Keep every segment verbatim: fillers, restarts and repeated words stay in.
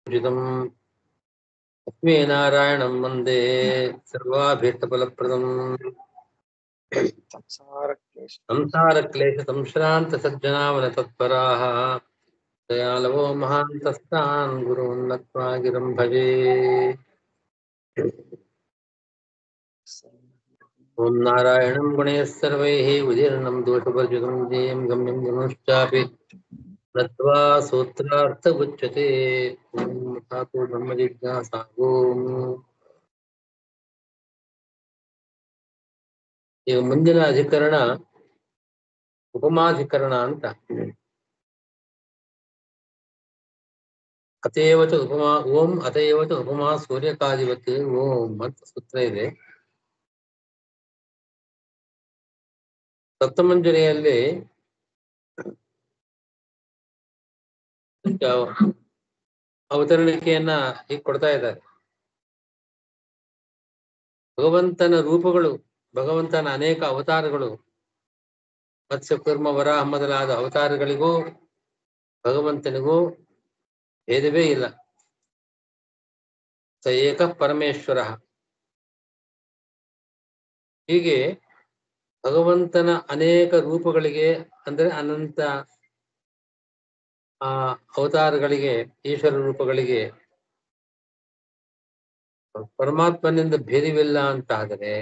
लक्ष्मी नारायणं वंदे सर्वाभीष्टफलप्रदम् संसारक्लेशसंश्रान्तसज्जनावनतत्पराः दयालवो महान्तस्तान् गुरून् नत्वा गिरं भजे। ॐ नारायणं गुणैः सर्वैः उदीर्णं दोषवर्जितं ज्ञेयं गम्यं गुणश्चापि नत्वा सूत्रार्थमुच्यते। ॐ धातु ब्रह्मजिज्ञासा ओम्। ಈಗ ಮುಂದಿನ ಅಧಿಕರಣ ಉಪಮಾಧಿಕರಣ ಅಂತ. ಅತೇವಚ ಉಪಮಾ ಓಂ ಅತೇವಚ ಉಪಮಾ ಸೂರ್ಯಕಾದಿವತ್ ಓಂ ಅಂತ ಸೂತ್ರ ಇದೆ. ತತ್ವಮಂಜರಿಯಲ್ಲಿ ಅವತರಣಿಕೆಯನ್ನ ಹೀಗೆ ಕೊಡ್ತಾ ಇದ್ದಾರೆ. ಭಗವಂತನ ರೂಪಗಳು, ಭಗವಂತನ ಅನೇಕ ಅವತಾರಗಳು, ಮತ್ಸ್ಯ ಕೂರ್ಮ ವರಾಹ ಮೊದಲಾದ ಅವತಾರಗಳಿಗೂ ಭಗವಂತನಿಗೂ ಭೇದವೇ ಇಲ್ಲ. ಸ ಏಕ ಪರಮೇಶ್ವರ. ಹೀಗೆ ಭಗವಂತನ ಅನೇಕ ರೂಪಗಳಿಗೆ ಅಂದ್ರೆ ಅನಂತ ಆ ಅವತಾರಗಳಿಗೆ, ಈಶ್ವರ ರೂಪಗಳಿಗೆ ಪರಮಾತ್ಮನಿಂದ ಭೇದವಿಲ್ಲ ಅಂತ ಆದರೆ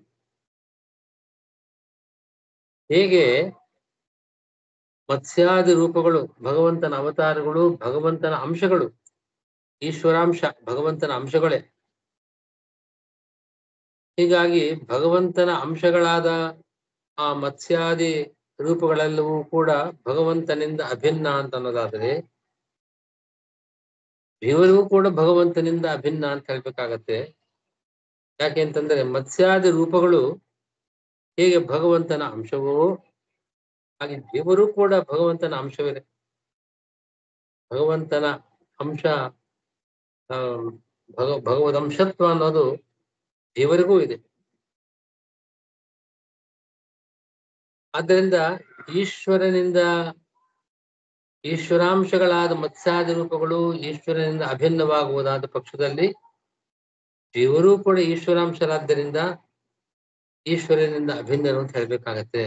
ಹೇಗೆ ಮತ್ಸ್ಯಾದಿ ರೂಪಗಳು ಭಗವಂತನ ಅವತಾರಗಳು, ಭಗವಂತನ ಅಂಶಗಳು, ಈಶ್ವರಾಂಶ ಭಗವಂತನ ಅಂಶಗಳೇ. ಹೀಗಾಗಿ ಭಗವಂತನ ಅಂಶಗಳಾದ ಆ ಮತ್ಸ್ಯಾದಿ ರೂಪಗಳೆಲ್ಲವೂ ಕೂಡ ಭಗವಂತನಿಂದ ಅಭಿನ್ನ ಅಂತ ಅನ್ನೋದಾದರೆ ಇವರಿಗೂ ಕೂಡ ಭಗವಂತನಿಂದ ಅಭಿನ್ನ ಅಂತ ಹೇಳ್ಬೇಕಾಗತ್ತೆ. ಯಾಕೆ ಅಂತಂದ್ರೆ ಮತ್ಸ್ಯಾದಿ ರೂಪಗಳು ಹೇಗೆ ಭಗವಂತನ ಅಂಶವೋ ಹಾಗೆ ದೇವರು ಕೂಡ ಭಗವಂತನ ಅಂಶವಿದೆ. ಭಗವಂತನ ಅಂಶ ಆ ಭಗ ಭಗವದಂಶತ್ವ ಅನ್ನೋದು ದೇವರಿಗೂ ಇದೆ. ಆದ್ದರಿಂದ ಈಶ್ವರನಿಂದ ಈಶ್ವರಾಂಶಗಳಾದ ಮತ್ಸ್ಯಾದಿ ರೂಪಗಳು ಈಶ್ವರನಿಂದ ಅಭಿನ್ನವಾಗುವುದಾದ ಪಕ್ಷದಲ್ಲಿ ದೇವರೂ ಕೂಡ ಈಶ್ವರಾಂಶರಾದ್ದರಿಂದ ಈಶ್ವರನಿಂದ ಅಭಿನ್ನರು ಅಂತ ಹೇಳ್ಬೇಕಾಗತ್ತೆ.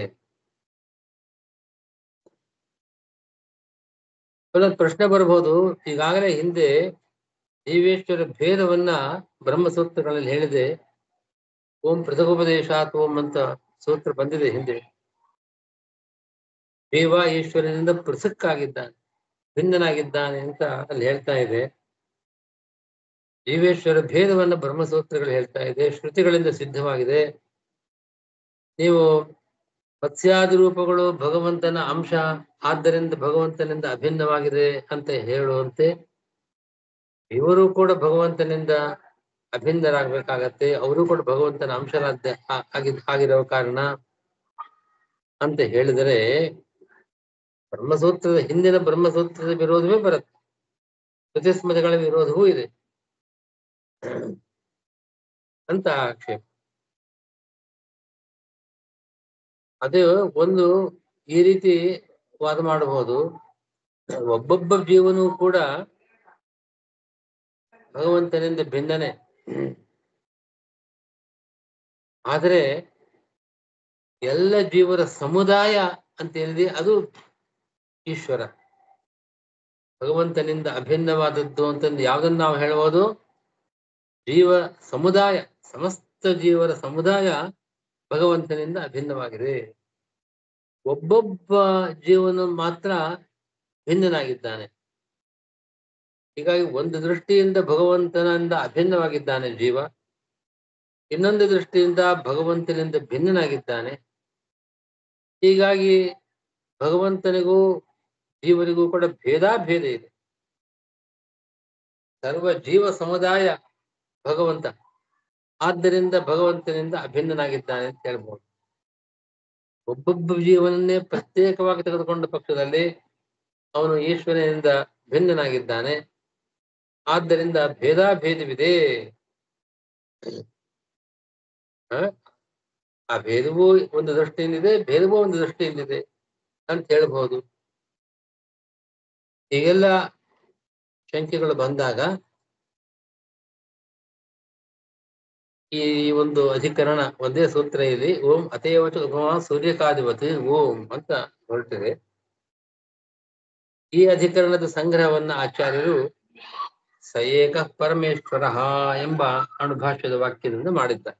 ಒಂದೊಂದು ಪ್ರಶ್ನೆ ಬರ್ಬೋದು, ಈಗಾಗಲೇ ಹಿಂದೆ ಜೀವೇಶ್ವರ ಭೇದವನ್ನ ಬ್ರಹ್ಮಸೂತ್ರಗಳಲ್ಲಿ ಹೇಳಿದೆ. ಓಂ ಪೃಥಗೋಪದೇಶಾತ್ ಓಂ ಅಂತ ಸೂತ್ರ ಬಂದಿದೆ ಹಿಂದೆ. ದೇವ ಈಶ್ವರನಿಂದ ಪೃಥಕ್ಕಾಗಿದ್ದಾನೆ, ಭಿನ್ನನಾಗಿದ್ದಾನೆ ಅಂತ ಅಲ್ಲಿ ಹೇಳ್ತಾ ಇದೆ. ಜೀವೇಶ್ವರ ಭೇದವನ್ನ ಬ್ರಹ್ಮಸೂತ್ರಗಳು ಹೇಳ್ತಾ ಇದೆ, ಶ್ರುತಿಗಳಿಂದ ಸಿದ್ಧವಾಗಿದೆ. ನೀವು ಮತ್ಸ್ಯಾದಿ ರೂಪಗಳು ಭಗವಂತನ ಅಂಶ, ಆದ್ದರಿಂದ ಭಗವಂತನಿಂದ ಅಭಿನ್ನವಾಗಿದೆ ಅಂತ ಹೇಳುವಂತೆ ಇವರು ಕೂಡ ಭಗವಂತನಿಂದ ಅಭಿನ್ನರಾಗಬೇಕಾಗತ್ತೆ. ಅವರು ಕೂಡ ಭಗವಂತನ ಅಂಶರಾದ ಆಗಿದ್ ಆಗಿರೋ ಕಾರಣ ಅಂತ ಹೇಳಿದರೆ ಬ್ರಹ್ಮಸೂತ್ರದ ಹಿಂದಿನ ಬ್ರಹ್ಮಸೂತ್ರದ ವಿರೋಧವೇ ಬರುತ್ತೆ. ಶ್ರುತಿಸ್ಮೃತಿಗಳ ವಿರೋಧವೂ ಇದೆ ಅಂತ ಆಕ್ಷೇಪ. ಅದೇ ಒಂದು ಈ ರೀತಿ ವಾದ ಮಾಡಬಹುದು. ಒಬ್ಬೊಬ್ಬ ಜೀವನೂ ಕೂಡ ಭಗವಂತನಿಂದ ಭಿನ್ನನೆ, ಆದರೆ ಎಲ್ಲ ಜೀವರ ಸಮುದಾಯ ಅಂತ ಏನಿದೆ ಅದು ಈಶ್ವರ. ಭಗವಂತನಿಂದ ಅಭಿನ್ನವಾದದ್ದು ಅಂತಂದು ಯಾವ್ದನ್ನ ನಾವು ಹೇಳ್ಬೋದು? ಜೀವ ಸಮುದಾಯ, ಸಮಸ್ತ ಜೀವರ ಸಮುದಾಯ ಭಗವಂತನಿಂದ ಅಭಿನ್ನವಾಗಿದೆ. ಒಬ್ಬೊಬ್ಬ ಜೀವನ ಮಾತ್ರ ಭಿನ್ನನಾಗಿದ್ದಾನೆ. ಹೀಗಾಗಿ ಒಂದು ದೃಷ್ಟಿಯಿಂದ ಭಗವಂತನಿಂದ ಅಭಿನ್ನವಾಗಿದ್ದಾನೆ ಜೀವ, ಇನ್ನೊಂದು ದೃಷ್ಟಿಯಿಂದ ಭಗವಂತನಿಂದ ಭಿನ್ನನಾಗಿದ್ದಾನೆ. ಹೀಗಾಗಿ ಭಗವಂತನಿಗೂ ಜೀವನಿಗೂ ಕೂಡ ಭೇದಾಭೇದ ಇದೆ. ಸರ್ವ ಜೀವ ಸಮುದಾಯ ಭಗವಂತ, ಆದ್ದರಿಂದ ಭಗವಂತನಿಂದ ಅಭಿನ್ನನಾಗಿದ್ದಾನೆ ಅಂತ ಹೇಳ್ಬೋದು. ಒಬ್ಬೊಬ್ಬ ಜೀವನನ್ನೇ ಪ್ರತ್ಯೇಕವಾಗಿ ತೆಗೆದುಕೊಂಡ ಪಕ್ಷದಲ್ಲಿ ಅವನು ಈಶ್ವರನಿಂದ ಭಿನ್ನನಾಗಿದ್ದಾನೆ, ಆದ್ದರಿಂದ ಭೇದಾಭೇದವಿದೆ. ಆ ಭೇದವೂ ಒಂದು ದೃಷ್ಟಿಯಿಂದಿದೆ, ಭೇದವೂ ಒಂದು ದೃಷ್ಟಿಯಿಂದಿದೆ ಅಂತ ಹೇಳ್ಬಹುದು. ಹೀಗೆಲ್ಲ ಶಂಕೆಗಳು ಬಂದಾಗ ಈ ಒಂದು ಅಧಿಕರಣ ಒಂದೇ ಸೂತ್ರ ಇಲ್ಲಿ ಓಂ ಅತೇವಚ ಉಪಮಾ ಸೂರ್ಯಕಾಧಿಪತಿ ಓಂ ಅಂತ ಹೊರಟಿದೆ. ಈ ಅಧಿಕರಣದ ಸಂಗ್ರಹವನ್ನ ಆಚಾರ್ಯರು ಸ ಏಕ ಪರಮೇಶ್ವರ ಎಂಬ ಅಣುಭಾಷ್ಯದ ವಾಕ್ಯದಿಂದ ಮಾಡಿದ್ದಾರೆ.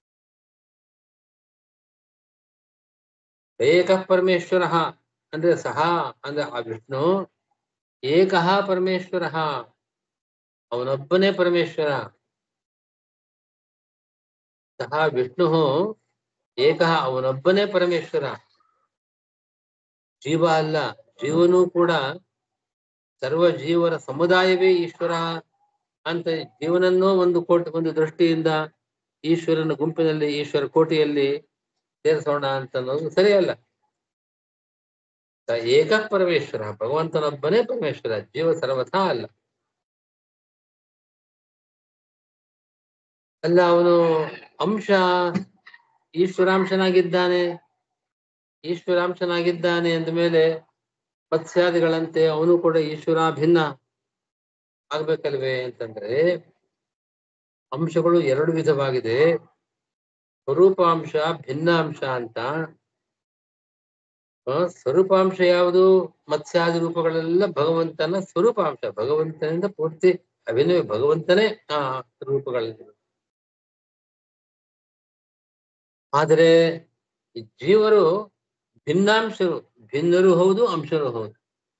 ಏಕ ಪರಮೇಶ್ವರ ಅಂದ್ರೆ ಸಹ ಅಂದ್ರೆ ಆ ವಿಷ್ಣು, ಏಕಃ ಪರಮೇಶ್ವರ ಅವನೊಬ್ಬನೇ ಪರಮೇಶ್ವರ. ಸಹ ವಿಷ್ಣು ಏಕಃ ಅವನೊಬ್ಬನೇ ಪರಮೇಶ್ವರ, ಜೀವ ಅಲ್ಲ. ಜೀವನೂ ಕೂಡ ಸರ್ವ ಜೀವರ ಸಮುದಾಯವೇ ಈಶ್ವರ ಅಂತ ಜೀವನನ್ನೂ ಒಂದು ಕೋಟಿ ಒಂದು ದೃಷ್ಟಿಯಿಂದ ಈಶ್ವರನ ಗುಂಪಿನಲ್ಲಿ ಈಶ್ವರ ಕೋಟಿಯಲ್ಲಿ ಸೇರಿಸೋಣ ಅಂತ ಅನ್ನೋದು ಸರಿಯಲ್ಲ. ಏಕ ಪರಮೇಶ್ವರ ಭಗವಂತನೊಬ್ಬನೇ ಪರಮೇಶ್ವರ, ಜೀವ ಸರ್ವಥಾ ಅಲ್ಲ. ಅಲ್ಲ ಅವನು ಅಂಶ ಈಶ್ವರಾಂಶನಾಗಿದ್ದಾನೆ, ಈಶ್ವರಾಂಶನಾಗಿದ್ದಾನೆ ಅಂದ ಮೇಲೆ ಮತ್ಸ್ಯಾದಿಗಳಂತೆ ಅವನು ಕೂಡ ಈಶ್ವರಾಭಿನ್ನ ಆಗ್ಬೇಕಲ್ವೇ ಅಂತಂದ್ರೆ ಅಂಶಗಳು ಎರಡು ವಿಧವಾಗಿದೆ, ಸ್ವರೂಪಾಂಶ ಭಿನ್ನಾಂಶ ಅಂತ. ಸ್ವರೂಪಾಂಶ ಯಾವುದು? ಮತ್ಸ್ಯಾದಿ ರೂಪಗಳೆಲ್ಲ ಭಗವಂತನ ಸ್ವರೂಪಾಂಶ, ಭಗವಂತನಿಂದ ಪೂರ್ತಿ ಅಭಿನವ, ಭಗವಂತನೇ ಆ ರೂಪಗಳಲ್ಲಿ. ಆದರೆ ಜೀವರು ಭಿನ್ನಾಂಶರು, ಭಿನ್ನರು ಹೌದು ಅಂಶರು ಹೌದು.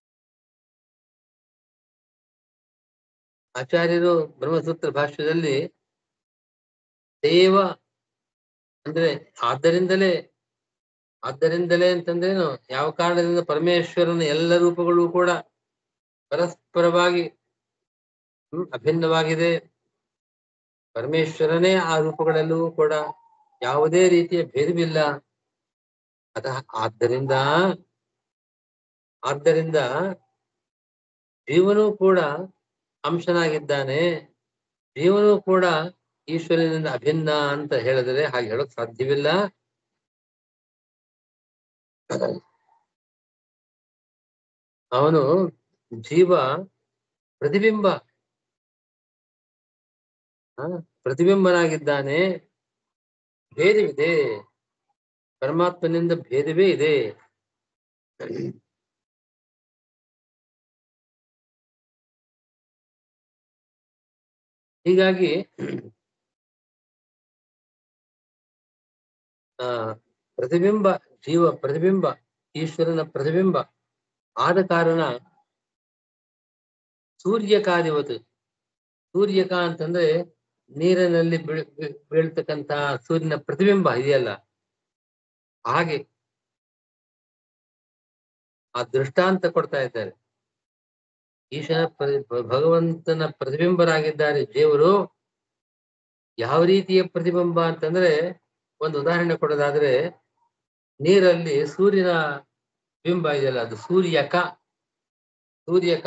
ಆಚಾರ್ಯರು ಬ್ರಹ್ಮಸೂತ್ರ ಭಾಷ್ಯದಲ್ಲಿ ದೇವ ಅಂದ್ರೆ ಆದ್ದರಿಂದಲೇ, ಆದ್ದರಿಂದಲೇ ಅಂತಂದ್ರೇನು, ಯಾವ ಕಾರಣದಿಂದ ಪರಮೇಶ್ವರನ ಎಲ್ಲ ರೂಪಗಳು ಕೂಡ ಪರಸ್ಪರವಾಗಿ ಹ್ಮ್ ಅಭಿನ್ನವಾಗಿದೆ. ಪರಮೇಶ್ವರನೇ ಆ ರೂಪಗಳೆಲ್ಲವೂ ಕೂಡ ಯಾವುದೇ ರೀತಿಯ ಭೇದವಿಲ್ಲ. ಅದ ಆದ್ದರಿಂದ ಆದ್ದರಿಂದ ಜೀವನೂ ಕೂಡ ಅಂಶನಾಗಿದ್ದಾನೆ, ಜೀವನೂ ಕೂಡ ಈಶ್ವರನಿಂದ ಅಭಿನ್ನ ಅಂತ ಹೇಳಿದ್ರೆ ಹಾಗೆ ಹೇಳಕ್ ಸಾಧ್ಯವಿಲ್ಲ. ಅವನು ಜೀವ ಪ್ರತಿಬಿಂಬ, ಪ್ರತಿಬಿಂಬನಾಗಿದ್ದಾನೆ. ಭೇದವಿದೆ, ಪರಮಾತ್ಮನಿಂದ ಭೇದವೇ ಇದೆ. ಹೀಗಾಗಿ ಆ ಪ್ರತಿಬಿಂಬ, ಜೀವ ಪ್ರತಿಬಿಂಬ, ಈಶ್ವರನ ಪ್ರತಿಬಿಂಬ ಆದ ಕಾರಣ ಸೂರ್ಯಕಾದಿವತ್, ಸೂರ್ಯಕ ಅಂತಂದ್ರೆ ನೀರಿನಲ್ಲಿ ಬೀಳ್ತಕ್ಕಂತ ಸೂರ್ಯನ ಪ್ರತಿಬಿಂಬ ಇದೆಯಲ್ಲ, ಹಾಗೆ ಆ ದೃಷ್ಟಾಂತ ಕೊಡ್ತಾ ಇದ್ದಾರೆ. ಈಶನ ಭಗವಂತನ ಪ್ರತಿಬಿಂಬರಾಗಿದ್ದಾರೆ ದೇವರು. ಯಾವ ರೀತಿಯ ಪ್ರತಿಬಿಂಬ ಅಂತಂದ್ರೆ, ಒಂದು ಉದಾಹರಣೆ ಕೊಡೋದಾದ್ರೆ, ನೀರಲ್ಲಿ ಸೂರ್ಯನ ಬಿಂಬ ಇದೆಯಲ್ಲ, ಅದು ಸೂರ್ಯಕ, ಸೂರ್ಯಕ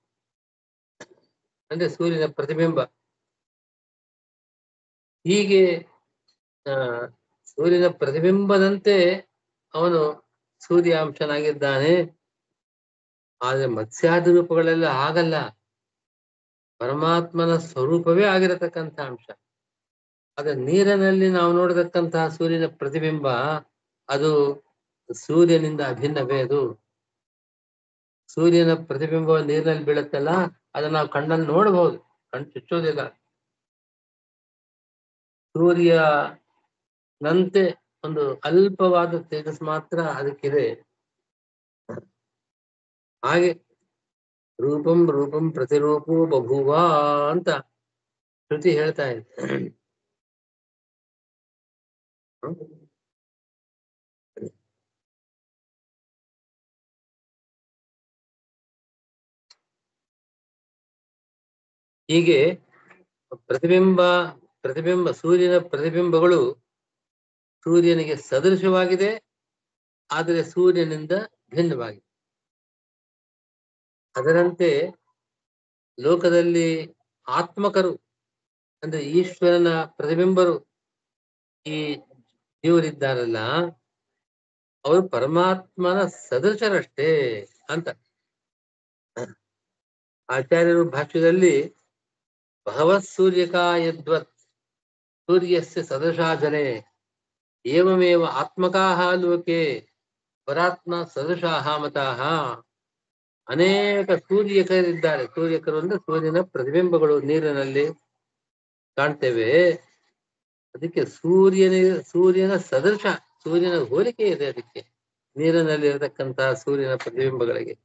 ಅಂದ್ರೆ ಸೂರ್ಯನ ಪ್ರತಿಬಿಂಬ. ಹೀಗೆ ಆ ಸೂರ್ಯನ ಪ್ರತಿಬಿಂಬದಂತೆ ಅವನು ಸೂರ್ಯಾಂಶನಾಗಿದ್ದಾನೆ. ಆದ್ರೆ ಮತ್ಸ್ಯಾದಿ ರೂಪಗಳೆಲ್ಲ ಹಾಗಲ್ಲ, ಪರಮಾತ್ಮನ ಸ್ವರೂಪವೇ ಆಗಿರತಕ್ಕಂಥ ಅಂಶ. ಅದ ನೀರಿನಲ್ಲಿ ನಾವು ನೋಡತಕ್ಕಂತಹ ಸೂರ್ಯನ ಪ್ರತಿಬಿಂಬ ಅದು ಸೂರ್ಯನಿಂದ ಅಭಿನ್ನವೇ. ಅದು ಸೂರ್ಯನ ಪ್ರತಿಬಿಂಬ ನೀರಿನಲ್ಲಿ ಬೀಳುತ್ತಲ್ಲ, ಅದನ್ನ ನಾವು ಕಣ್ಣಲ್ಲಿ ನೋಡಬಹುದು, ಕಣ್ಣು ಚುಚ್ಚೋದಿಲ್ಲ. ಸೂರ್ಯನಂತೆ ಒಂದು ಅಲ್ಪವಾದ ತೇಜಸ್ ಮಾತ್ರ ಅದಕ್ಕಿದೆ. ಹಾಗೆ ರೂಪಂ ರೂಪಂ ಪ್ರತಿರೂಪೋ ಬಭೂವ ಅಂತ ಶ್ರುತಿ ಹೇಳ್ತಾ ಇದೆ. ಹೀಗೆ ಪ್ರತಿಬಿಂಬ ಪ್ರತಿಬಿಂಬ ಸೂರ್ಯನ ಪ್ರತಿಬಿಂಬಗಳು ಸೂರ್ಯನಿಗೆ ಸದೃಶವಾಗಿದೆ, ಆದರೆ ಸೂರ್ಯನಿಂದ ಭಿನ್ನವಾಗಿದೆ. ಅದರಂತೆ ಲೋಕದಲ್ಲಿ ಆತ್ಮಕರು ಅಂದ್ರೆ ಈಶ್ವರನ ಪ್ರತಿಬಿಂಬರು ಈ ಜೀವರಿದ್ದಾರಲ್ಲ, ಅವರು ಪರಮಾತ್ಮನ ಸದೃಶರಷ್ಟೇ ಅಂತ. ಆಚಾರ್ಯರು ಭಾಷ್ಯದಲ್ಲಿ ಭಗವತ್ ಸೂರ್ಯಕಾಯದ್ವತ್ ಸೂರ್ಯಸ್ಯ ಸದೃಶಾಜನೆ ಏವಮೇವ ಆತ್ಮಕಾಹ ಲೋಕೆ ಪರಾತ್ಮ ಸದೃಶಾಹ ಮತಾಹ. ಅನೇಕ ಸೂರ್ಯಕರಿದ್ದಾರೆ. ಸೂರ್ಯಕರು ಅಂದ್ರೆ ಸೂರ್ಯನ ಪ್ರತಿಬಿಂಬಗಳು ನೀರಿನಲ್ಲಿ ಕಾಣ್ತೇವೆ. ಅದಕ್ಕೆ ಸೂರ್ಯನ ಸೂರ್ಯನ ಸದೃಶ, ಸೂರ್ಯನ ಹೋಲಿಕೆ ಇದೆ ಅದಕ್ಕೆ, ನೀರಿನಲ್ಲಿ ಇರತಕ್ಕಂತಹ ಸೂರ್ಯನ ಪ್ರತಿಬಿಂಬಗಳಿಗೆ.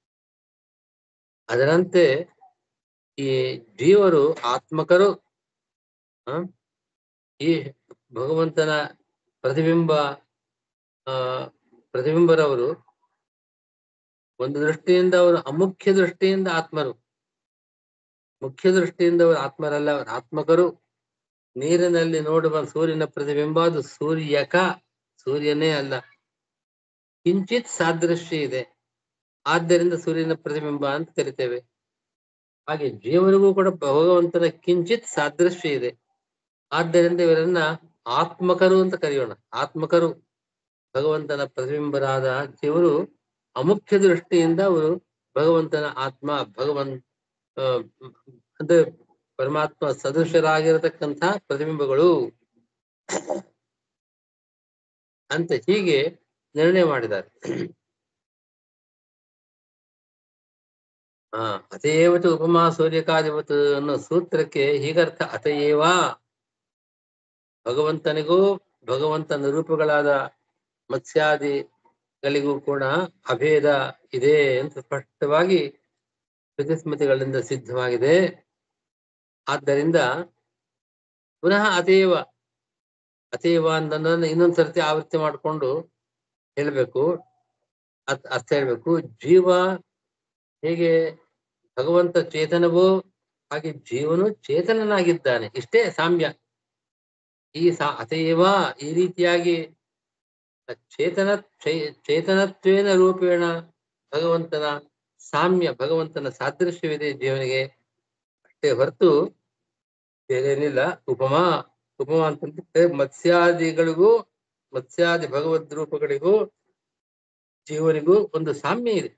ಅದರಂತೆ ಈ ಜೀವರು ಆತ್ಮಕರು ಆ ಈ ಭಗವಂತನ ಪ್ರತಿಬಿಂಬ ಆ ಪ್ರತಿಬಿಂಬರವರು. ಒಂದು ದೃಷ್ಟಿಯಿಂದ ಅವರು ಅಮುಖ್ಯ ದೃಷ್ಟಿಯಿಂದ ಆತ್ಮರು, ಮುಖ್ಯ ದೃಷ್ಟಿಯಿಂದ ಅವರು ಆತ್ಮರಲ್ಲ, ಅವರು ಆತ್ಮಕರು. ನೀರಿನಲ್ಲಿ ನೋಡುವ ಸೂರ್ಯನ ಪ್ರತಿಬಿಂಬ ಅದು ಸೂರ್ಯಕ, ಸೂರ್ಯನೇ ಅಲ್ಲ. ಕಿಂಚಿತ್ ಸಾದೃಶ್ಯ ಇದೆ, ಆದ್ದರಿಂದ ಸೂರ್ಯನ ಪ್ರತಿಬಿಂಬ ಅಂತ ಕರಿತೇವೆ. ಹಾಗೆ ಜೀವನಿಗೂ ಕೂಡ ಭಗವಂತನ ಕಿಂಚಿತ್ ಸಾದೃಶ್ಯ ಇದೆ, ಆದ್ದರಿಂದ ಇವರನ್ನ ಆತ್ಮಕರು ಅಂತ ಕರೆಯೋಣ. ಆತ್ಮಕರು ಭಗವಂತನ ಪ್ರತಿಬಿಂಬರಾದ ಜೀವರು ಅಮುಖ್ಯ ದೃಷ್ಟಿಯಿಂದ ಅವರು ಭಗವಂತನ ಆತ್ಮ, ಭಗವಂತ ಅಂದ್ರೆ ಪರಮಾತ್ಮ ಸದೃಶರಾಗಿರತಕ್ಕಂಥ ಪ್ರತಿಬಿಂಬಗಳು ಅಂತ ಹೀಗೆ ನಿರ್ಣಯ ಮಾಡಿದ್ದಾರೆ. ಆ ಅತಯೇವಚ ಉಪಮಾ ಸೂರ್ಯಕಾದಿವತ್ ಅನ್ನೋ ಸೂತ್ರಕ್ಕೆ ಹೀಗರ್ಥ. ಅತಯೇವ ಭಗವಂತನಿಗೂ ಭಗವಂತನ ರೂಪಗಳಾದ ಮತ್ಸ್ಯಾದಿಗಳಿಗೂ ಕೂಡ ಅಭೇದ ಇದೆ ಅಂತ ಸ್ಪಷ್ಟವಾಗಿ ಶ್ರುತಿಸ್ಮೃತಿಗಳಿಂದ ಸಿದ್ಧವಾಗಿದೆ. ಆದ್ದರಿಂದ ಪುನಃ ಅತೇವ ಅತೇವ ಅನ್ನೋದನ್ನ ಇನ್ನೊಂದ್ ಸರ್ತಿ ಆವೃತ್ತಿ ಮಾಡಿಕೊಂಡು ಹೇಳ್ಬೇಕು, ಅತ್ ಅರ್ಥ ಹೇಳ್ಬೇಕು. ಜೀವ ಹೇಗೆ ಭಗವಂತ ಚೇತನವೋ ಹಾಗೆ ಜೀವನು ಚೇತನನಾಗಿದ್ದಾನೆ, ಇಷ್ಟೇ ಸಾಮ್ಯ. ಈ ಸಾ ಅತೇವ ಈ ರೀತಿಯಾಗಿ ಚೇತನ ಚೇತನತ್ವೇನ ರೂಪೇಣ ಭಗವಂತನ ಸಾಮ್ಯ, ಭಗವಂತನ ಸಾದೃಶ್ಯವಿದೆ ಜೀವನಿಗೆ, ಅಷ್ಟೇ ಹೊರತು ಬೇರೇನಿಲ್ಲ. ಉಪಮಾ ಉಪಮಾ ಅಂತಂದ್ರೆ ಮತ್ಸ್ಯಾದಿಗಳಿಗೂ ಮತ್ಸ್ಯಾದಿ ಭಗವದ್ ರೂಪಗಳಿಗೂ ಜೀವನಿಗೂ ಒಂದು ಸಾಮ್ಯ ಇದೆ.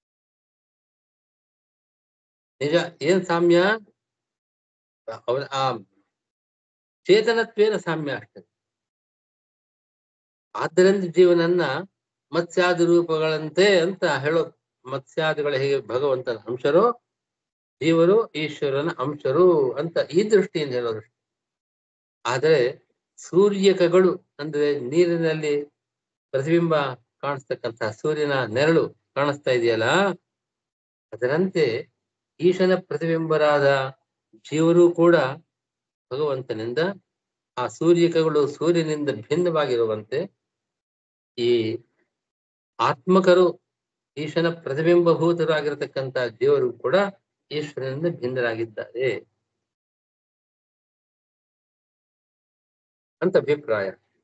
ನಿಜ. ಏನ್ ಸಾಮ್ಯ? ಅವನ ಆ ಚೇತನತ್ವೇನ ಸಾಮ್ಯ ಅಷ್ಟೇ. ಆದ್ದರಿಂದ ಜೀವನನ್ನ ಮತ್ಸ್ಯಾದಿ ರೂಪಗಳಂತೆ ಅಂತ ಹೇಳೋದು. ಮತ್ಸ್ಯಾದಿಗಳು ಹೇಗೆ ಭಗವಂತನ ಅಂಶರು, ಜೀವರು ಈಶ್ವರನ ಅಂಶರು ಅಂತ ಈ ದೃಷ್ಟಿಯಿಂದ ಹೇಳೋದು. ಆದರೆ ಸೂರ್ಯಕಗಳು ಅಂದ್ರೆ ನೀರಿನಲ್ಲಿ ಪ್ರತಿಬಿಂಬ ಕಾಣಿಸ್ತಕ್ಕಂತಹ ಸೂರ್ಯನ ನೆರಳು ಕಾಣಿಸ್ತಾ ಇದೆಯಲ್ಲ, ಅದರಂತೆ ಈಶನ ಪ್ರತಿಬಿಂಬರಾದ ಜೀವರು ಕೂಡ ಭಗವಂತನಿಂದ, ಆ ಸೂರ್ಯಕಗಳು ಸೂರ್ಯನಿಂದ ಭಿನ್ನವಾಗಿರುವಂತೆ ಈ ಆತ್ಮಕರು ಈಶನ ಪ್ರತಿಬಿಂಬಭೂತರಾಗಿರತಕ್ಕಂಥ ಜೀವರು ಕೂಡ ಈಶ್ವರನಿಂದ ಭಿನ್ನರಾಗಿದ್ದಾರೆ ಅಂತ ಅಭಿಪ್ರಾಯ.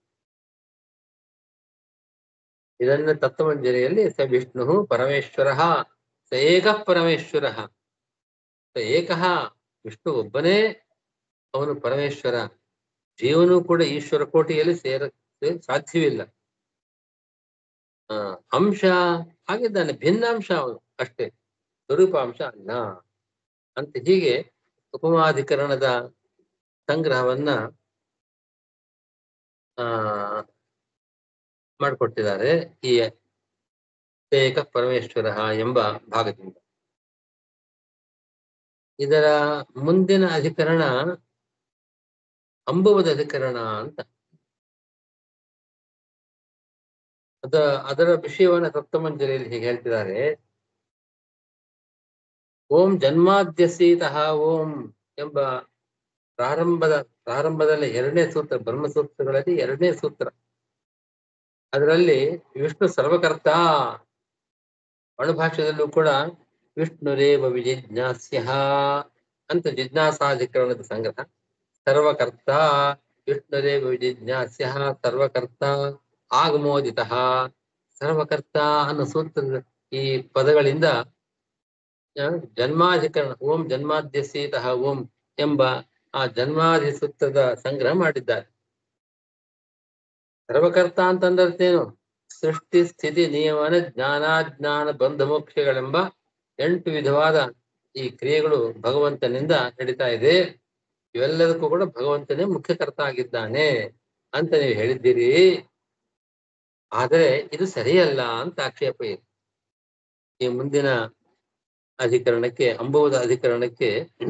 ಇದನ್ನ ತತ್ವಮಂಜರಿಯಲ್ಲಿ ಸ ವಿಷ್ಣು ಪರಮೇಶ್ವರ ಸ ಏಕ ಪರಮೇಶ್ವರ, ಸ ಏಕಃ ವಿಷ್ಣು ಒಬ್ಬನೇ, ಅವನು ಪರಮೇಶ್ವರ. ಜೀವನು ಕೂಡ ಈಶ್ವರ ಕೋಟಿಯಲ್ಲಿ ಸೇರ ಸಾಧ್ಯವಿಲ್ಲ. ಆ ಅಂಶ ಆಗಿದ್ದಾನೆ, ಭಿನ್ನಾಂಶ ಅವನು ಅಷ್ಟೇ, ಸ್ವರೂಪಾಂಶ ಅಲ್ಲ ಅಂತ. ಹೀಗೆ ಉಪಮಾಧಿಕರಣದ ಸಂಗ್ರಹವನ್ನ ಆ ಮಾಡಿಕೊಟ್ಟಿದ್ದಾರೆ ಈ ಏಕ ಪರಮೇಶ್ವರ ಎಂಬ ಭಾಗದಿಂದ. ಇದರ ಮುಂದಿನ ಅಧಿಕರಣ ಅಂಬುವದ ಅಧಿಕರಣ ಅಂತ. ಅದ ಅದರ ವಿಷಯವನ್ನ ಸಪ್ತಮಂಜರಿಯಲ್ಲಿ ಹೀಗೆ ಹೇಳ್ತಿದ್ದಾರೆ. ಓಂ ಜನ್ಮಾದ್ಯಸೀತಃ ಓಂ ಎಂಬ ಪ್ರಾರಂಭದ ಪ್ರಾರಂಭದಲ್ಲಿ ಎರಡನೇ ಸೂತ್ರ, ಬ್ರಹ್ಮಸೂತ್ರಗಳಲ್ಲಿ ಎರಡನೇ ಸೂತ್ರ. ಅದರಲ್ಲಿ ವಿಷ್ಣು ಸರ್ವಕರ್ತ, ಅಣುಭಾಷ್ಯದಲ್ಲೂ ಕೂಡ ವಿಷ್ಣುರೇವ ವಿಜಿಜ್ಞಾಸ್ಯ ಅಂತ ಜಿಜ್ಞಾಸಾಧಿಕರಣದ ಸಂಗ್ರಹ. ಸರ್ವಕರ್ತ ವಿಷ್ಣುರೇವ ವಿಜಿಜ್ಞಾಸ್ಯ, ಸರ್ವಕರ್ತ ಆಗಮೋದಿತ, ಸರ್ವಕರ್ತ ಅನ್ನೋ ಸೂತ್ರ ಈ ಪದಗಳಿಂದ ಜನ್ಮಾಧಿಕರಣ ಓಂ ಜನ್ಮಾದ್ಯಸೀತಃ ಓಂ ಎಂಬ ಆ ಜನ್ಮಾಧಿ ಸೂತ್ರದ ಸಂಗ್ರಹ ಮಾಡಿದ್ದಾರೆ. ಸರ್ವಕರ್ತ ಅಂತಂದರ್ತೇನು? ಸೃಷ್ಟಿ ಸ್ಥಿತಿ ನಿಯಮನ ಜ್ಞಾನಾಜ್ಞಾನ ಬಂಧ ಮೋಕ್ಷಗಳೆಂಬ ಎಂಟು ವಿಧವಾದ ಈ ಕ್ರಿಯೆಗಳು ಭಗವಂತನಿಂದ ನಡೀತಾ ಇದೆ, ಇವೆಲ್ಲದಕ್ಕೂ ಕೂಡ ಭಗವಂತನೇ ಮುಖ್ಯಕರ್ತ ಆಗಿದ್ದಾನೆ ಅಂತ ನೀವು ಹೇಳಿದ್ದೀರಿ. ಆದರೆ ಇದು ಸರಿಯಲ್ಲ ಅಂತ ಆಕ್ಷೇಪ ಇದೆ. ಈ ಮುಂದಿನ ಅಧಿಕರಣಕ್ಕೆ, ಅಂಬುವುದ ಅಧಿಕರಣಕ್ಕೆ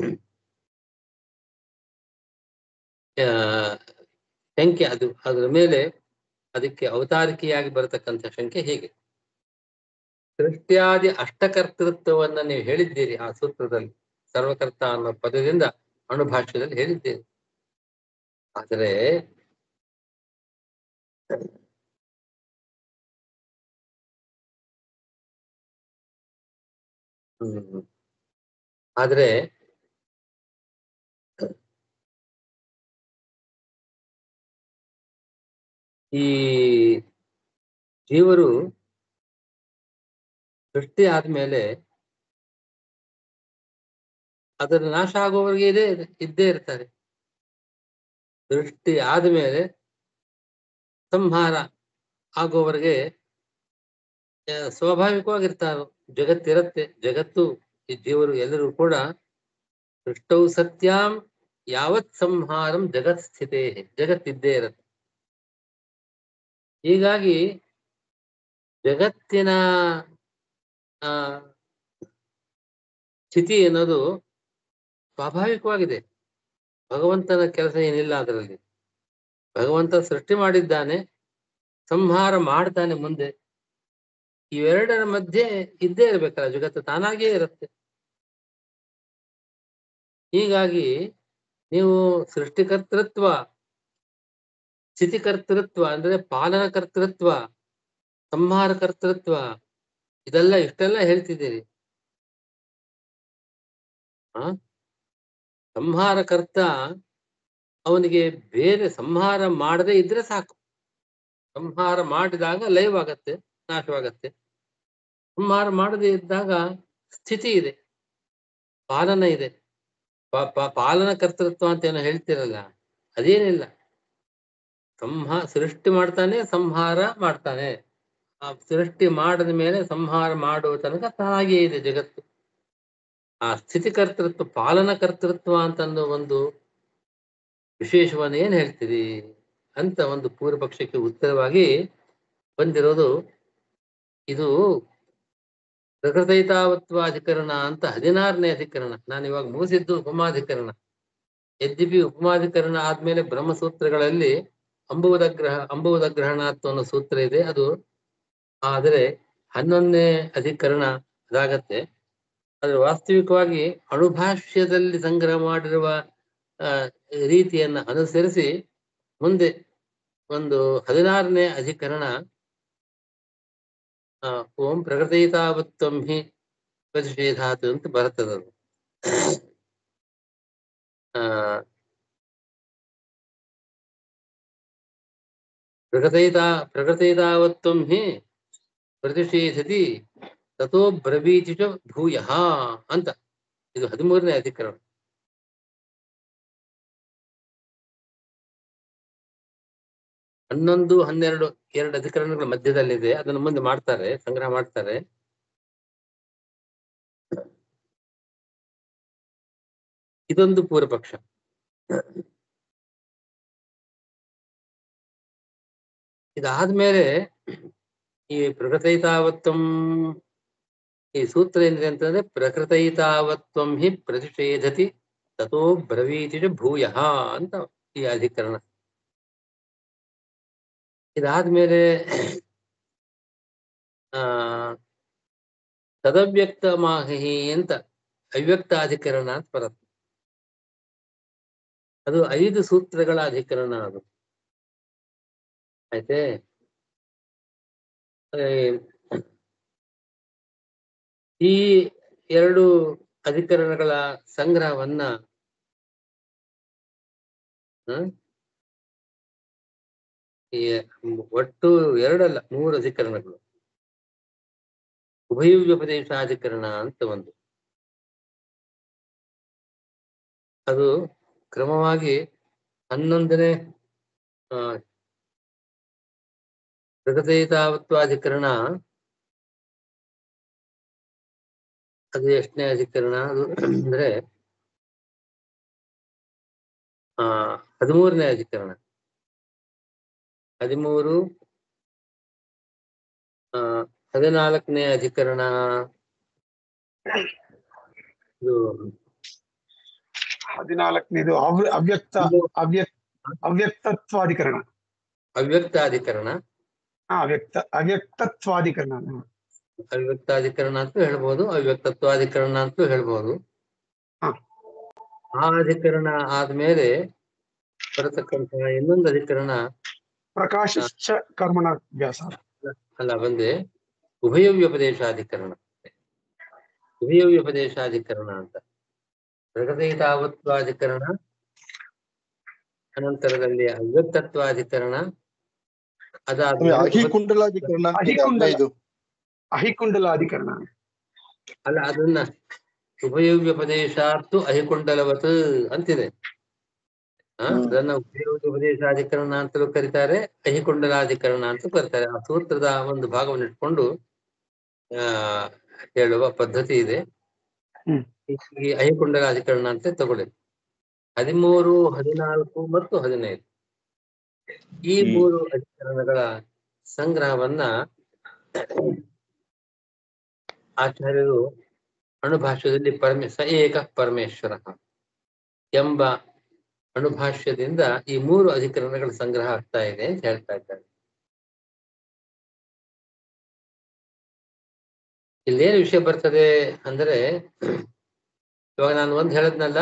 ಆ ಶಂಕೆ, ಅದು ಅದರ ಮೇಲೆ ಅದಕ್ಕೆ ಅವತಾರಿಕೆಯಾಗಿ ಬರತಕ್ಕಂಥ ಶಂಕೆ ಹೀಗೆ: ಸೃಷ್ಟ್ಯಾದಿ ಅಷ್ಟಕರ್ತೃತ್ವವನ್ನ ನೀವು ಹೇಳಿದ್ದೀರಿ ಆ ಸೂತ್ರದಲ್ಲಿ, ಸರ್ವಕರ್ತ ಅನ್ನೋ ಪದದಿಂದ ಅಣುಭಾಷ್ಯದಲ್ಲಿ ಹೇಳಿದ್ದೀರಿ. ಆದರೆ ಹ್ಮ್ ಆದ್ರೆ ಈ ಜೀವರು ಸೃಷ್ಟಿ ಆದ್ಮೇಲೆ ಅದರ ನಾಶ ಆಗುವವರೆಗೆ ಇದೇ ಇದ್ದೇ ಇರ್ತಾರೆ. ಸೃಷ್ಟಿ ಆದ್ಮೇಲೆ ಸಂಹಾರ ಆಗುವವರೆಗೆ ಸ್ವಾಭಾವಿಕವಾಗಿರ್ತಾರ. ಜಗತ್ತಿರತ್ತೆ, ಜಗತ್ತು ಈ ಜೀವರು ಎಲ್ಲರೂ ಕೂಡ ಸೃಷ್ಟೌ ಸತ್ಯಾಂ ಯಾವತ್ ಸಂಹಾರಂ ಜಗತ್ ಸ್ಥಿತೇ, ಜಗತ್ತಿದ್ದೇ ಇರತ್ತೆ. ಹೀಗಾಗಿ ಜಗತ್ತಿನ ಆ ಸ್ಥಿತಿ ಅನ್ನೋದು ಸ್ವಾಭಾವಿಕವಾಗಿದೆ. ಭಗವಂತನ ಕೆಲಸ ಏನಿಲ್ಲ ಅದರಲ್ಲಿ. ಭಗವಂತ ಸೃಷ್ಟಿ ಮಾಡಿದ್ದಾನೆ, ಸಂಹಾರ ಮಾಡ್ತಾನೆ ಮುಂದೆ. ಇವೆರಡರ ಮಧ್ಯೆ ಇದ್ದೇ ಇರ್ಬೇಕಲ್ಲ, ಜಗತ್ತು ತಾನಾಗಿಯೇ ಇರುತ್ತೆ. ಹೀಗಾಗಿ ನೀವು ಸೃಷ್ಟಿಕರ್ತೃತ್ವ, ಸ್ಥಿತಿಕರ್ತೃತ್ವ ಅಂದ್ರೆ ಪಾಲನ ಕರ್ತೃತ್ವ, ಸಂಹಾರ ಕರ್ತೃತ್ವ, ಇದೆಲ್ಲ ಇಷ್ಟೆಲ್ಲ ಹೇಳ್ತಿದ್ದೀರಿ. ಆ ಸಂಹಾರಕರ್ತ ಅವನಿಗೆ ಬೇರೆ ಸಂಹಾರ ಮಾಡದೇ ಇದ್ರೆ ಸಾಕು. ಸಂಹಾರ ಮಾಡಿದಾಗ ಲಯವಾಗತ್ತೆ, ನಾಶವಾಗತ್ತೆ. ಸಂಹಾರ ಮಾಡದೇ ಇದ್ದಾಗ ಸ್ಥಿತಿ ಇದೆ, ಪಾಲನ ಇದೆ. ಪಾಲನ ಕರ್ತೃತ್ವ ಅಂತ ಏನೋ ಹೇಳ್ತಿರಲ್ಲ, ಅದೇನಿಲ್ಲ. ಸಂಹಾ ಸೃಷ್ಟಿ ಮಾಡ್ತಾನೆ, ಸಂಹಾರ ಮಾಡ್ತಾನೆ. ಆ ಸೃಷ್ಟಿ ಮಾಡಿದ ಮೇಲೆ ಸಂಹಾರ ಮಾಡುವ ತನಕ ಹಾಗೆ ಇದೆ ಜಗತ್ತು. ಆ ಸ್ಥಿತಿ ಕರ್ತೃತ್ವ, ಪಾಲನ ಕರ್ತೃತ್ವ ಅಂತಂದು ಒಂದು ವಿಶೇಷವನ್ನು ಏನ್ ಹೇಳ್ತೀರಿ ಅಂತ ಒಂದು ಪೂರ್ವ ಪಕ್ಷಕ್ಕೆ ಉತ್ತರವಾಗಿ ಬಂದಿರೋದು ಇದು ಪ್ರಕೃತೈತಾವತ್ವ ಅಧಿಕರಣ ಅಂತ ಹದಿನಾರನೇ ಅಧಿಕರಣ. ನಾನು ಇವಾಗ ಮುಗಿಸಿದ್ದು ಉಪಮಾಧಿಕರಣ. ಯದ್ಯಪಿ ಉಪಮಾಧಿಕರಣ ಆದ್ಮೇಲೆ ಬ್ರಹ್ಮಸೂತ್ರಗಳಲ್ಲಿ ಅಂಬುವುದಗ್ರಹ ಅಂಬುವುದಗ್ರಹಣಾತ್ವ ಅನ್ನೋ ಸೂತ್ರ ಇದೆ, ಅದು ಆದರೆ ಹನ್ನೊಂದನೇ ಅಧಿಕರಣ ಅದಾಗತ್ತೆ. ಆದ್ರೆ ವಾಸ್ತವಿಕವಾಗಿ ಅಣುಭಾಷ್ಯದಲ್ಲಿ ಸಂಗ್ರಹ ಮಾಡಿರುವ ಆ ರೀತಿಯನ್ನ ಅನುಸರಿಸಿ ಮುಂದೆ ಒಂದು ಹದಿನಾರನೇ ಅಧಿಕರಣ ಆ ಓಂ ಪ್ರಕೃತೈತಾವತ್ವಂ ಹಿ ಪ್ರತಿಷೇಧಾತು ಅಂತ ಬರ್ತದದು. ಆ ಪ್ರಕೃತೈತಾ ಪ್ರಕೃತೈತಾವತ್ವಂ ಹಿ ಪ್ರತಿಷೇಧತಿ ತಥೋ ಬ್ರವೀತಿ ಚ ಭೂಯಃ ಅಂತ, ಇದು ಹದಿಮೂರನೇ ಅಧಿಕರಣ. ಹನ್ನೊಂದು ಹನ್ನೆರಡು ಎರಡು ಅಧಿಕರಣಗಳ ಮಧ್ಯದಲ್ಲಿದೆ, ಅದನ್ನು ಮುಂದೆ ಮಾಡ್ತಾರೆ, ಸಂಗ್ರಹ ಮಾಡ್ತಾರೆ. ಇದೊಂದು ಪೂರ್ವ ಪಕ್ಷ. ಇದಾದ್ಮೇಲೆ ಈ ಪ್ರಕೃತೈತಾವತ್ವಂ, ಈ ಸೂತ್ರ ಏನಿದೆ ಅಂತಂದ್ರೆ ಪ್ರಕೃತೈತಾವತ್ವಂ ಹಿ ಪ್ರತಿಷೇಧತಿ ತಥೋ ಬ್ರವೀತಿ ಚ ಭೂಯಃ ಅಂತ ಈ ಅಧಿಕರಣ. ಇದಾದ್ಮೇಲೆ ಆ ತದವ್ಯಕ್ತ ಮಾಹಿ ಅಂತ ಅವ್ಯಕ್ತ ಅಧಿಕರಣ ಅಂತ ಬರುತ್ತೆ. ಅದು ಐದು ಸೂತ್ರಗಳ ಅಧಿಕರಣ. ಅದು ಆಯ್ತೆ. ಈ ಎರಡು ಅಧಿಕರಣಗಳ ಸಂಗ್ರಹವನ್ನ ಈ ಒಟ್ಟು ಎರಡಲ್ಲ ಮೂರು ಅಧಿಕರಣಗಳು, ಉಭಯವ್ಯಪದೇಶಾಧಿಕರಣ ಅಂತ ಒಂದು, ಅದು ಕ್ರಮವಾಗಿ ಹನ್ನೊಂದನೇ ಆ ಪ್ರಕೃತೈತಾವತ್ವಾಧಿಕರಣ ಅದು ಎಷ್ಟನೇ ಅಧಿಕರಣ? ಅದು ಅಂದ್ರೆ ಆ ಹದಿಮೂರನೇ ಅಧಿಕರಣ. ಹದಿಮೂರು ಆ ಹದಿನಾಲ್ಕನೇ ಅಧಿಕರಣ ಇದು ಹದಿನಾಲ್ಕನೇದು ಅವ್ಯಕ್ತ ಅವ್ಯಕ್ತ ಅವ್ಯಕ್ತತ್ವಾಧಿಕರಣ. ಅವ್ಯಕ್ತಾಧಿಕರಣ ಹಾ ಅವ್ಯಕ್ತ ಅವ್ಯಕ್ತತ್ವಾಧಿಕರಣ. ಅವ್ಯಕ್ತಾಧಿಕರಣ ಅಂತೂ ಹೇಳ್ಬೋದು, ಅವ್ಯಕ್ತತ್ವಾಧಿಕರಣ ಅಂತೂ ಹೇಳ್ಬೋದು. ಆ ಅಧಿಕರಣ ಆದ್ಮೇಲೆ ಬರತಕ್ಕಂತಹ ಇನ್ನೊಂದು ಅಧಿಕರಣ ಪ್ರಕಾಶಶ್ಚ ಕರ್ಮಣಾಭ್ಯಾಸ ಅಲ್ಲ ಬಂದೆ ಉಭಯ ವ್ಯಪದೇಶಾಧಿಕರಣ. ಉಭಯ ವ್ಯಪದೇಶಾಧಿಕರಣ ಅಂತ ಪ್ರಗತಿತಾವತ್ವಾಧಿಕರಣ, ಅನಂತರದಲ್ಲಿ ಅವ್ಯಕ್ತತ್ವಾಧಿಕರಣ, ಅದಾದ್ಮೇಲೆ ಅಹಿಕುಂಡಲಾಧಿಕರಣ ಅಹಿಕುಂಡಲಾಧಿಕರಣ. ಅಲ್ಲ ಅದನ್ನ ಉಭಯ ವ್ಯಪದೇಶಾತ್ತು ಅಹಿಕುಂಡಲವತ್ ಅಂತಿದೆ. ಅದನ್ನ ಉಭಯ ವ್ಯಪದೇಶಾಧಿಕರಣ ಅಂತಲೂ ಕರೀತಾರೆ, ಅಹಿಕುಂಡಲಾಧಿಕರಣ ಅಂತ ಕರೀತಾರೆ. ಆ ಸೂತ್ರದ ಒಂದು ಭಾಗವನ್ನು ಇಟ್ಕೊಂಡು ಆ ಹೇಳುವ ಪದ್ಧತಿ ಇದೆ. ಈ ಅಹಿಕುಂಡಲಾಧಿಕರಣ ಅಂತ ತಗೊಳ್ಳಿ. ಹದಿಮೂರು, ಹದಿನಾಲ್ಕು ಮತ್ತು ಹದಿನೈದು ಈ ಮೂರು ಅಧಿಕರಣಗಳ ಸಂಗ್ರಹವನ್ನ ಆಚಾರ್ಯರು ಅಣುಭಾಷ್ಯದಲ್ಲಿ ಪರಮೇಶ ಏಕ ಪರಮೇಶ್ವರ ಎಂಬ ಅಣುಭಾಷ್ಯದಿಂದ ಈ ಮೂರು ಅಧಿಕರಣಗಳ ಸಂಗ್ರಹ ಆಗ್ತಾ ಇದೆ ಅಂತ ಹೇಳ್ತಾ ಇದ್ದಾರೆ. ಇಲ್ಲೇನು ವಿಷಯ ಬರ್ತದೆ ಅಂದ್ರೆ, ಇವಾಗ ನಾನು ಒಂದ್ ಹೇಳದ್ನಲ್ಲ,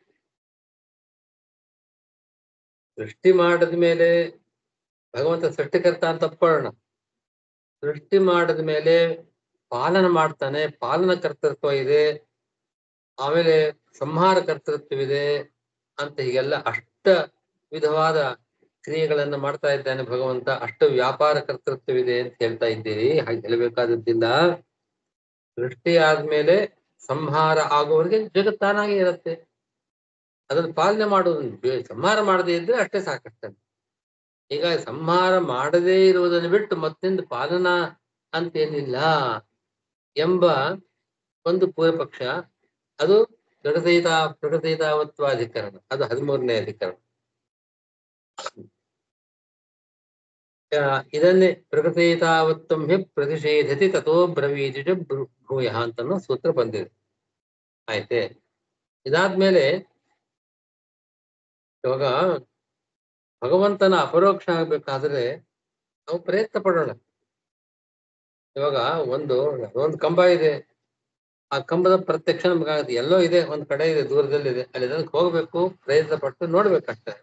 ಸೃಷ್ಟಿ ಮಾಡಿದ ಮೇಲೆ ಭಗವಂತ ಸೃಷ್ಟಿಕರ್ತ ಅಂತ ಒಪ್ಕೊಳ್ಳೋಣ. ಸೃಷ್ಟಿ ಮಾಡಿದ ಮೇಲೆ ಪಾಲನ ಮಾಡ್ತಾನೆ, ಪಾಲನ ಕರ್ತೃತ್ವ ಇದೆ, ಆಮೇಲೆ ಸಂಹಾರ ಕರ್ತೃತ್ವವಿದೆ ಅಂತ ಹೀಗೆಲ್ಲ ಅಷ್ಟ ವಿಧವಾದ ಕ್ರಿಯೆಗಳನ್ನ ಮಾಡ್ತಾ ಇದ್ದಾನೆ ಭಗವಂತ. ಅಷ್ಟು ವ್ಯಾಪಾರ ಕರ್ತೃತ್ವವಿದೆ ಅಂತ ಹೇಳ್ತಾ ಇದ್ದೀರಿ. ಹಾಗೆ ಹೇಳಬೇಕಾದದ್ದಿಲ್ಲ. ಸೃಷ್ಟಿ ಆದ್ಮೇಲೆ ಸಂಹಾರ ಆಗುವವರೆಗೆ ಜಗತ್ತಾನಾಗೆ ಇರುತ್ತೆ. ಅದನ್ನು ಪಾಲನೆ ಮಾಡುವುದು, ಸಂಹಾರ ಮಾಡದೇ ಇದ್ರೆ ಅಷ್ಟೇ ಸಾಕಷ್ಟೆ. ಈಗ ಸಂಹಾರ ಮಾಡದೇ ಇರುವುದನ್ನು ಬಿಟ್ಟು ಮತ್ತಿಂದ ಪಾಲನಾ ಅಂತೇನಿಲ್ಲ ಎಂಬ ಒಂದು ಪೂರ್ವಪಕ್ಷ. ಅದು ಪ್ರಗತಿತಾ ಪ್ರಗತಿತಾವತ್ವಾಧಿಕರಣ, ಅದು ಹದಿಮೂರನೇ ಅಧಿಕರಣ. ಇದನ್ನೇ ಪ್ರಗತಿತಾವತ್ವಂ ಹಿ ಪ್ರತಿಷೇಧತಿ ತಥೋ ಬ್ರವೀತಿ ಚ ಭೂಯ ಅಂತನೋ ಸೂತ್ರ ಬಂದಿದೆ. ಆಯ್ತೆ. ಇದಾದ್ಮೇಲೆ ಇವಾಗ ಭಗವಂತನ ಅಪರೋಕ್ಷ ಆಗ್ಬೇಕಾದ್ರೆ ನಾವು ಪ್ರಯತ್ನ ಪಡೋಣ. ಇವಾಗ ಒಂದು ಒಂದು ಕಂಬ ಇದೆ, ಆ ಕಂಬದ ಪ್ರತ್ಯಕ್ಷ ನಮಗಾಗುತ್ತೆ. ಎಲ್ಲೋ ಇದೆ, ಒಂದ್ ಕಡೆ ಇದೆ, ದೂರದಲ್ಲಿದೆ, ಅಲ್ಲಿ ಅದಕ್ಕೆ ಹೋಗ್ಬೇಕು, ಪ್ರಯತ್ನ ಪಟ್ಟು ನೋಡ್ಬೇಕಷ್ಟೆ.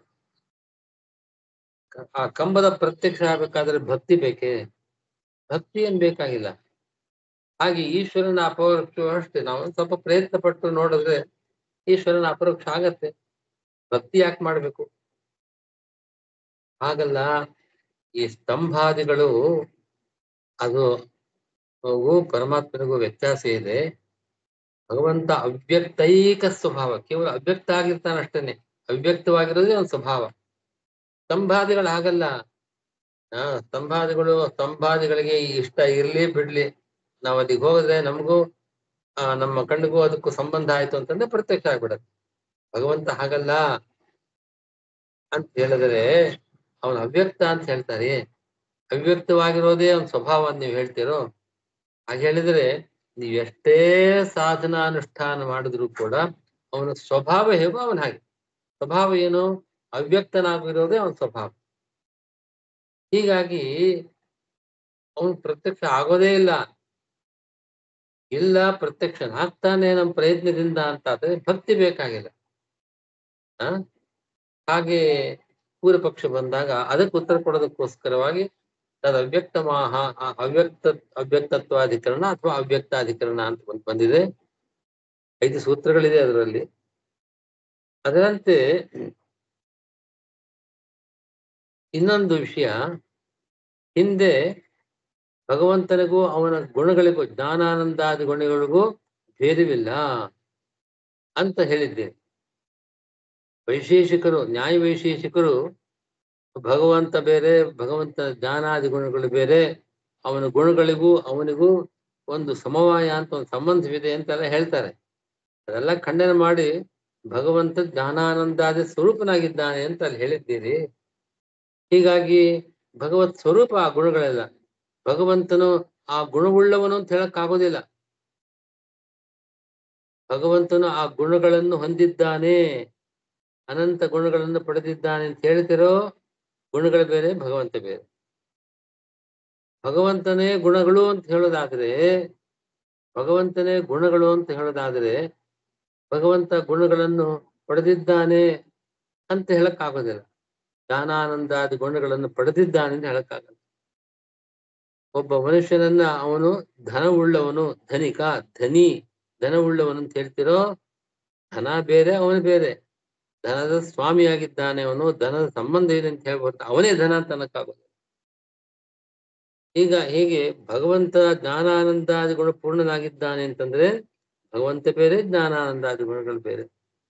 ಆ ಕಂಬದ ಪ್ರತ್ಯಕ್ಷ ಆಗ್ಬೇಕಾದ್ರೆ ಭಕ್ತಿ ಬೇಕೇ? ಭಕ್ತಿ ಏನ್ ಬೇಕಾಗಿಲ್ಲ. ಹಾಗೆ ಈಶ್ವರನ ಅಪರೋಕ್ಷ ಅಷ್ಟೇ, ನಾವು ಸ್ವಲ್ಪ ಪ್ರಯತ್ನ ಪಟ್ಟು ನೋಡಿದ್ರೆ ಈಶ್ವರನ ಅಪರೋಕ್ಷ ಆಗತ್ತೆ. ಭಕ್ತಿ ಯಾಕೆ ಮಾಡ್ಬೇಕು? ಹಾಗಲ್ಲ. ಈ ಸ್ತಂಭಾದಿಗಳು ಅದು ಪರಮಾತ್ಮನಿಗೂ ವ್ಯತ್ಯಾಸ ಇದೆ. ಭಗವಂತ ಅವ್ಯಕ್ತೈಕ ಸ್ವಭಾವ, ಕೇವಲ ಅವ್ಯಕ್ತ ಆಗಿರ್ತಾನಷ್ಟೇನೆ, ಅವ್ಯಕ್ತವಾಗಿರೋದೇ ಒಂದು ಸ್ವಭಾವ. ಸ್ತಂಭಾದಿಗಳು ಹಾಗಲ್ಲ. ಆ ಸ್ತಂಭಾದಿಗಳು ಸ್ತಂಭಾದಿಗಳಿಗೆ ಇಷ್ಟ ಇರ್ಲಿ ಬಿಡ್ಲಿ, ನಾವ್ ಅಲ್ಲಿಗೆ ಹೋಗಿದ್ರೆ ನಮಗೂ ಆ ನಮ್ಮ ಕಣ್ಣಿಗೂ ಅದಕ್ಕೂ ಸಂಬಂಧ ಆಯ್ತು ಅಂತಂದ್ರೆ ಪ್ರತ್ಯಕ್ಷ ಆಗ್ಬಿಡತ್ತೆ. ಭಗವಂತ ಹಾಗಲ್ಲ ಅಂತ ಹೇಳಿದ್ರೆ ಅವನು ಅವ್ಯಕ್ತ ಅಂತ ಹೇಳ್ತಾರೆ. ಅವ್ಯಕ್ತವಾಗಿರೋದೇ ಅವನ ಸ್ವಭಾವ ಅಂತ ನೀವು ಹೇಳ್ತೀರೋ. ಹಾಗೆ ಹೇಳಿದ್ರೆ ನೀವ್ ಎಷ್ಟೇ ಸಾಧನಾನುಷ್ಠಾನ ಮಾಡಿದ್ರು ಕೂಡ ಅವನ ಸ್ವಭಾವ ಹೇಗೋ ಅವನ ಹಾಗೆ. ಸ್ವಭಾವ ಏನು? ಅವ್ಯಕ್ತನಾಗಿರೋದೇ ಅವನ ಸ್ವಭಾವ. ಹೀಗಾಗಿ ಅವನು ಪ್ರತ್ಯಕ್ಷ ಆಗೋದೇ ಇಲ್ಲ. ಇಲ್ಲ ಪ್ರತ್ಯಕ್ಷ ಆಗ್ತಾನೆ ನಮ್ಮ ಪ್ರಯತ್ನದಿಂದ ಅಂತ ಆದ್ರೆ ಭಕ್ತಿ ಬೇಕಾಗಿಲ್ಲ. ಆ ಹಾಗೆ ಪೂರ್ವಪಕ್ಷ ಬಂದಾಗ ಅದಕ್ಕೆ ಉತ್ತರ ಕೊಡೋದಕ್ಕೋಸ್ಕರವಾಗಿ ತದ್ ಅವ್ಯಕ್ತ ಮಾಹ ಅವ್ಯಕ್ತ ಅವ್ಯಕ್ತತ್ವಾಧಿಕರಣ ಅಥವಾ ಅವ್ಯಕ್ತಾಧಿಕರಣ ಅಂತ ಬಂದಿದೆ. ಐದು ಸೂತ್ರಗಳಿದೆ ಅದರಲ್ಲಿ. ಅದರಂತೆ ಇನ್ನೊಂದು ವಿಷಯ, ಹಿಂದೆ ಭಗವಂತನಿಗೂ ಅವನ ಗುಣಗಳಿಗೂ ಜ್ಞಾನಾನಂದಾದಿ ಗುಣಗಳಿಗೂ ಭೇದವಿಲ್ಲ ಅಂತ ಹೇಳಿದ್ದೆ. ವೈಶೇಷಿಕರು, ನ್ಯಾಯ ವೈಶೇಷಿಕರು ಭಗವಂತ ಬೇರೆ, ಭಗವಂತ ಜ್ಞಾನಾದಿ ಗುಣಗಳು ಬೇರೆ, ಅವನ ಗುಣಗಳಿಗೂ ಅವನಿಗೂ ಒಂದು ಸಮವಾಯ ಅಂತ ಒಂದು ಸಂಬಂಧವಿದೆ ಅಂತೆಲ್ಲ ಹೇಳ್ತಾರೆ. ಅದೆಲ್ಲ ಖಂಡನೆ ಮಾಡಿ ಭಗವಂತ ಜ್ಞಾನಾನಂದಾದಿ ಸ್ವರೂಪನಾಗಿದ್ದಾನೆ ಅಂತ ಅಲ್ಲಿ ಹೇಳಿದ್ದೀರಿ. ಹೀಗಾಗಿ ಭಗವತ್ ಸ್ವರೂಪ ಆ ಗುಣಗಳೆಲ್ಲ. ಭಗವಂತನು ಆ ಗುಣವುಳ್ಳವನು ಅಂತ ಹೇಳಕ್ ಆಗೋದಿಲ್ಲ. ಭಗವಂತನು ಆ ಗುಣಗಳನ್ನು ಹೊಂದಿದ್ದಾನೆ, ಅನಂತ ಗುಣಗಳನ್ನು ಪಡೆದಿದ್ದಾನೆ ಅಂತ ಹೇಳ್ತಿರೋ, ಗುಣಗಳು ಬೇರೆ, ಭಗವಂತ ಬೇರೆ. ಭಗವಂತನೇ ಗುಣಗಳು ಅಂತ ಹೇಳೋದಾದ್ರೆ ಭಗವಂತನೇ ಗುಣಗಳು ಅಂತ ಹೇಳೋದಾದ್ರೆ ಭಗವಂತ ಗುಣಗಳನ್ನು ಪಡೆದಿದ್ದಾನೆ ಅಂತ ಹೇಳಕ್ ಆಗೋದಿಲ್ಲ. ಜ್ಞಾನಾನಂದಾದಿ ಗುಣಗಳನ್ನು ಪಡೆದಿದ್ದಾನೆ ಅಂತ ಹೇಳಕ್ಕಾಗಲ್ಲ. ಒಬ್ಬ ಮನುಷ್ಯನನ್ನ ಅವನು ಧನವುಳ್ಳವನು, ಧನಿಕ, ಧನಿ, ಧನವುಳ್ಳವನು ಅಂತ ಹೇಳ್ತಿರೋ, ಧನ ಬೇರೆ, ಅವನು ಬೇರೆ. ಧನದ ಸ್ವಾಮಿಯಾಗಿದ್ದಾನೆ ಅವನು, ಧನದ ಸಂಬಂಧ ಇದೆ ಅಂತ ಹೇಳ್ಬೋದು, ಅವನೇ ಧನ ಅಂತ ಅನ್ನಕ್ಕಾಗೋದಿಲ್ಲ. ಈಗ ಹೀಗೆ ಭಗವಂತ ಜ್ಞಾನಾನಂದಾದಿ ಗುಣ ಪೂರ್ಣನಾಗಿದ್ದಾನೆ ಅಂತಂದ್ರೆ ಭಗವಂತ ಬೇರೆ, ಜ್ಞಾನಾನಂದಾದಿ ಗುಣಗಳು ಬೇರೆ.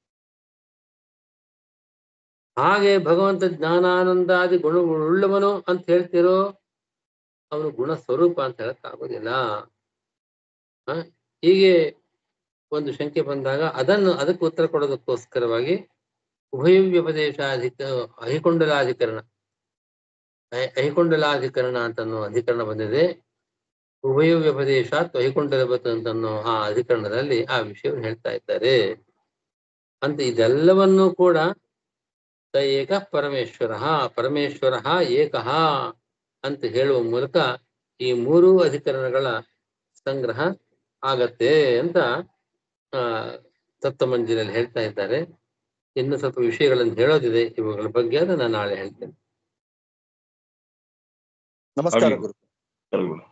ಹಾಗೆ ಭಗವಂತ ಜ್ಞಾನಾನಂದಾದಿ ಗುಣವುಳ್ಳವನು ಅಂತ ಹೇಳ್ತಿರೋ, ಅವನು ಗುಣ ಸ್ವರೂಪ ಅಂತ ಹೇಳಕ್ ಆಗೋದಿಲ್ಲ. ಹ ಹೀಗೆ ಒಂದು ಶಂಕೆ ಬಂದಾಗ ಅದನ್ನು ಅದಕ್ಕೆ ಉತ್ತರ ಕೊಡೋದಕ್ಕೋಸ್ಕರವಾಗಿ ಉಭಯ ವ್ಯಪದೇಶಾಧಿಕ ಅಹಿಕೊಂಡಲಾಧಿಕರಣ ಅಹಿಕೊಂಡಲಾಧಿಕರಣ ಅಂತನ್ನೋ ಅಧಿಕರಣ ಬಂದಿದೆ. ಉಭಯ ವ್ಯಪದೇಶಾತ್ ಅಹಿಕೊಂಡಲಬತ್ ಅಂತನ್ನೋ ಆ ಅಧಿಕರಣದಲ್ಲಿ ಆ ವಿಷಯವನ್ನು ಹೇಳ್ತಾ ಇದ್ದಾರೆ. ಅಂತ ಇದೆಲ್ಲವನ್ನೂ ಕೂಡ ಸ ಏಕ ಪರಮೇಶ್ವರ ಪರಮೇಶ್ವರ ಏಕಃ ಅಂತ ಹೇಳುವ ಮೂಲಕ ಈ ಮೂರೂ ಅಧಿಕರಣಗಳ ಸಂಗ್ರಹ ಆಗತ್ತೆ ಅಂತ ಆ ತತ್ವಮಂಜರಿಯಲ್ಲಿ ಹೇಳ್ತಾ ಇದ್ದಾರೆ. ಇನ್ನು ಸ್ವಲ್ಪ ವಿಷಯಗಳನ್ನು ಹೇಳೋದಿದೆ, ಇವುಗಳ ಬಗ್ಗೆ ಅದನ್ನ ನಾಳೆ ಹೇಳ್ತೇನೆ. ನಮಸ್ಕಾರ ಗುರು.